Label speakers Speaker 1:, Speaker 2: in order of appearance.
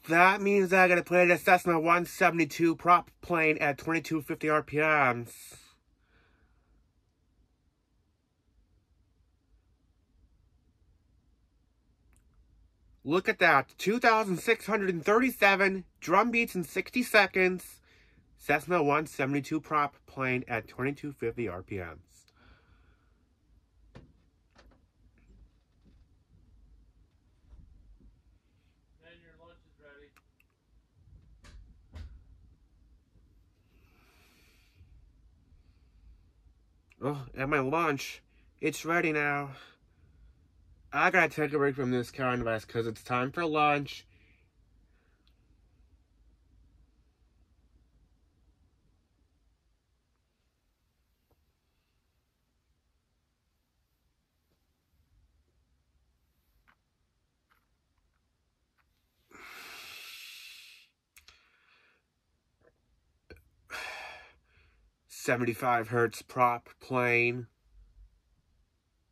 Speaker 1: That means I gotta play the Cessna 172 prop plane at 2250 RPMs. Look at that, 2,637 drum beats in 60 seconds. Cessna 172 prop plane at 2250 RPMs.
Speaker 2: And your lunch is ready.
Speaker 1: Oh, and my lunch, it's ready now. I gotta take a break from this canvas because it's time for lunch. .75 hertz prop plane.